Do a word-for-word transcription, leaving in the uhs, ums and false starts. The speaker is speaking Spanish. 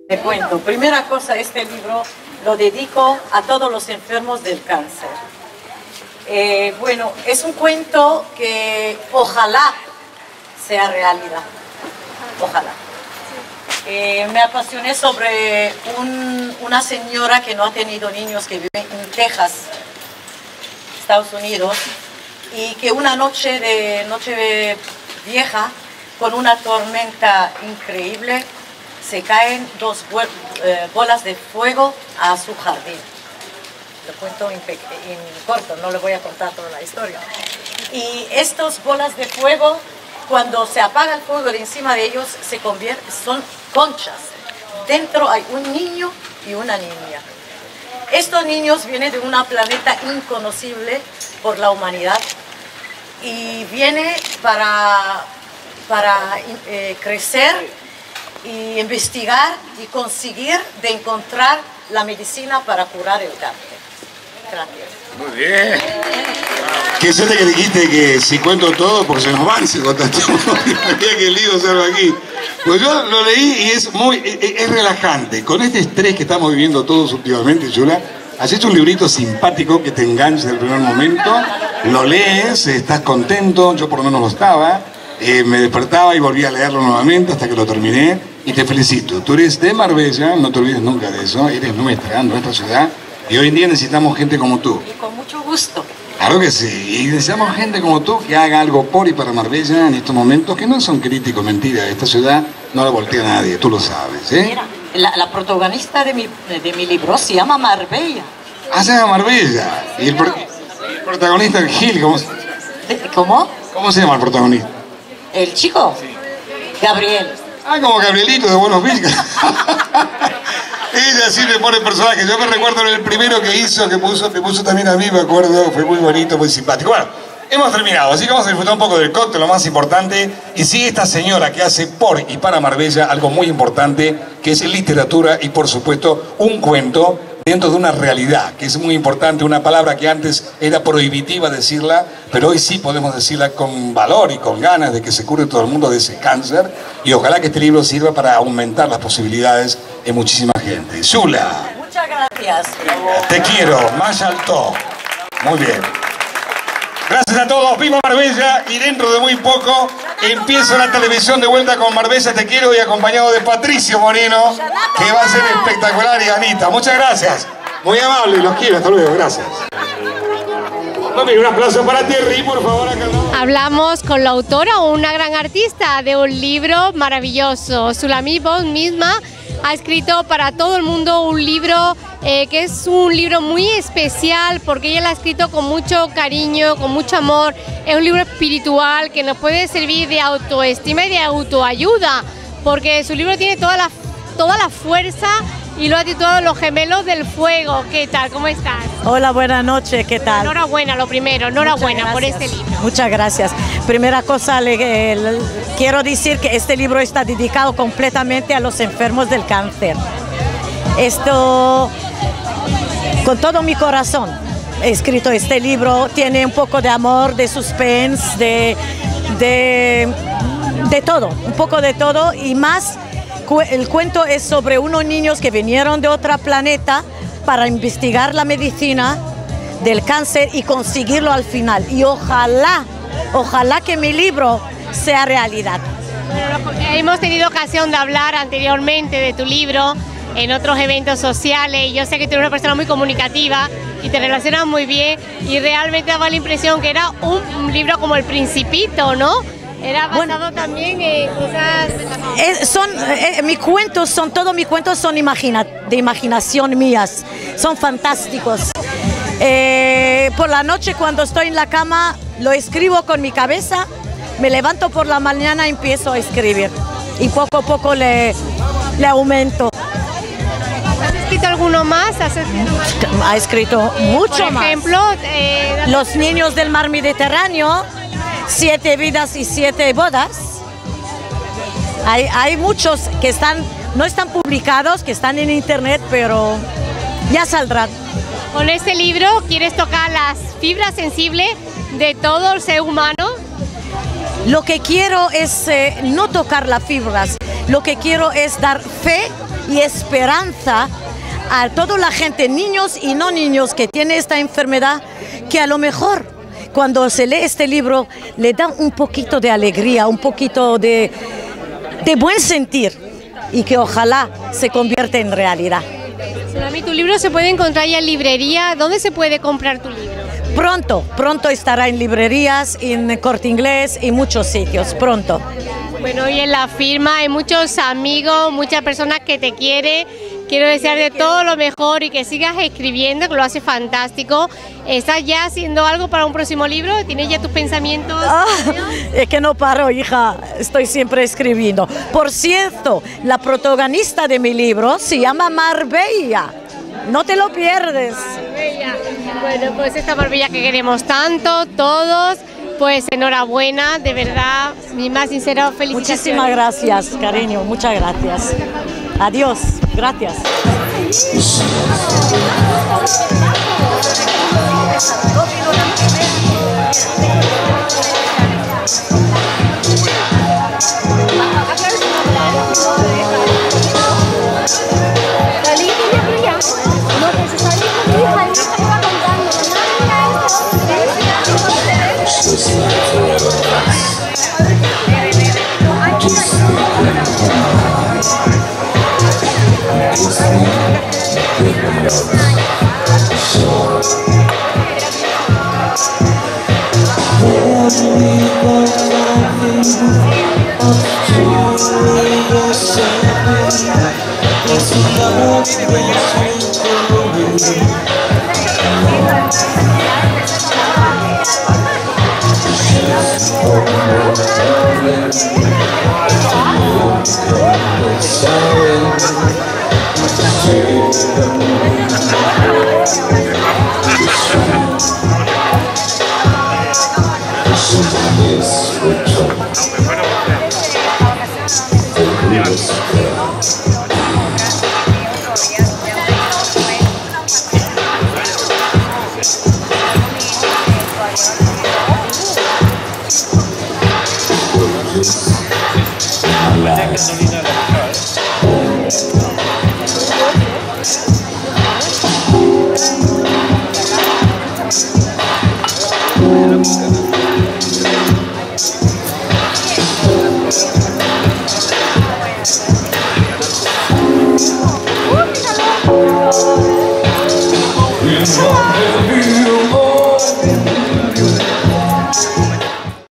Te cuento, primera cosa, este libro lo dedico a todos los enfermos del cáncer. Eh, bueno, es un cuento que ojalá sea realidad, ojalá. Eh, me apasioné sobre un, una señora que no ha tenido niños, que vive en Texas, Estados Unidos, y que una noche de noche vieja, con una tormenta increíble, se caen dos eh, bolas de fuego a su jardín. Lo cuento en, en corto, no le voy a contar toda la historia. Y estas bolas de fuego, cuando se apaga el fuego de encima de ellos, se convierten, son conchas. Dentro hay un niño y una niña. Estos niños vienen de un planeta inconocible por la humanidad y viene para, para eh, crecer y investigar y conseguir de encontrar la medicina para curar el cáncer. Gracias. Muy bien. Qué suerte que dijiste que si cuento todo, porque se nos van si contas todo. Mira qué lío salgo aquí. Pues yo lo leí y es muy, es, es relajante. Con este estrés que estamos viviendo todos últimamente, Yula, has hecho un librito simpático que te engancha en el primer momento, lo lees, estás contento, yo por lo menos lo estaba, eh, me despertaba y volví a leerlo nuevamente hasta que lo terminé. Y te felicito, tú eres de Marbella, no te olvides nunca de eso, eres nuestra, nuestra ciudad, y hoy en día necesitamos gente como tú. Y con mucho gusto. Claro que sí, y necesitamos gente como tú que haga algo por y para Marbella en estos momentos, que no son críticos, mentira, esta ciudad no la voltea nadie, tú lo sabes, ¿eh? Mira, la, la protagonista de mi, de mi libro se llama Marbella. Ah, se llama Marbella. Y el, pro, el protagonista, Gil, ¿cómo, ¿cómo? ¿Cómo se llama el protagonista? ¿El chico? Sí. Gabriel. Ah, como Gabrielito de Buenos Villas. Ella sí le pone personajes. Yo me recuerdo en el primero que hizo, que puso, que puso también a mí, me acuerdo, fue muy bonito, muy simpático. Bueno, hemos terminado, así que vamos a disfrutar un poco del cóctel, lo más importante. Y sí, esta señora que hace por y para Marbella algo muy importante, que es literatura y por supuesto un cuento dentro de una realidad, que es muy importante, una palabra que antes era prohibitiva decirla, pero hoy sí podemos decirla con valor y con ganas de que se cure todo el mundo de ese cáncer, y ojalá que este libro sirva para aumentar las posibilidades en muchísima gente. Yula. Muchas gracias. Te quiero, más alto. Muy bien. Gracias a todos, viva Marbella, y dentro de muy poco empieza la televisión de vuelta con Marbella Te Quiero, y acompañado de Patricio Moreno, que va a ser espectacular, y Anita. Muchas gracias. Muy amable, los quiero, hasta luego, gracias. Un aplauso para Terry, por favor. Acá no. Hablamos con la autora, una gran artista de un libro maravilloso. Sulamit vos misma ha escrito para todo el mundo un libro eh, que es un libro muy especial porque ella lo ha escrito con mucho cariño, con mucho amor. Es un libro espiritual que nos puede servir de autoestima y de autoayuda, porque su libro tiene toda la, toda la fuerza y lo ha titulado Los Gemelos del Fuego. ¿Qué tal? ¿Cómo estás? Hola, buenas noches, ¿qué tal? Enhorabuena, lo primero, enhorabuena por este libro. Muchas gracias. Primera cosa, le, le, quiero decir que este libro está dedicado completamente a los enfermos del cáncer. Esto, con todo mi corazón, he escrito este libro. Tiene un poco de amor, de suspense, de, de, de todo, un poco de todo, y más. El cuento es sobre unos niños que vinieron de otro planeta para investigar la medicina del cáncer y conseguirlo al final. Y ojalá, ojalá que mi libro sea realidad. Bueno, hemos tenido ocasión de hablar anteriormente de tu libro en otros eventos sociales, y yo sé que tú eres una persona muy comunicativa y te relacionas muy bien, y realmente daba la impresión que era un libro como El Principito, ¿no? Era basado bueno, también en cosas... Eh, son, eh, mis cuentos, son, todos mis cuentos son imagina, de imaginación mías, son fantásticos. Eh, por la noche cuando estoy en la cama lo escribo con mi cabeza, me levanto por la mañana y empiezo a escribir. Y poco a poco le, le aumento. ¿Has escrito alguno más? ¿Has escrito más? Ha escrito mucho por más. Ejemplo, eh, Los niños del mar Mediterráneo, Siete vidas y siete bodas. Hay, hay muchos que están, no están publicados, que están en internet, pero ya saldrán. Con este libro quieres tocar las fibras sensibles de todo el ser humano. Lo que quiero es eh, no tocar las fibras, lo que quiero es dar fe y esperanza a toda la gente, niños y no niños que tiene esta enfermedad, que a lo mejor cuando se lee este libro le da un poquito de alegría, un poquito de, de buen sentir y que ojalá se convierta en realidad. Sulami, tu libro se puede encontrar ya en librería. ¿Dónde se puede comprar tu libro? Pronto, pronto estará en librerías, en Corte Inglés y muchos sitios, pronto. Bueno, y en la firma hay muchos amigos, muchas personas que te quieren. Quiero desearte todo lo mejor y que sigas escribiendo, que lo hace fantástico. ¿Estás ya haciendo algo para un próximo libro? ¿Tienes ya tus pensamientos? Ah, es que no paro, hija, estoy siempre escribiendo. Por cierto, la protagonista de mi libro se llama Marbella. No te lo pierdes. Marbella. Bueno, pues esta Marbella que queremos tanto, todos, pues enhorabuena, de verdad, mi más sincera felicitación. Muchísimas gracias, cariño, muchas gracias. Adiós, gracias. Last.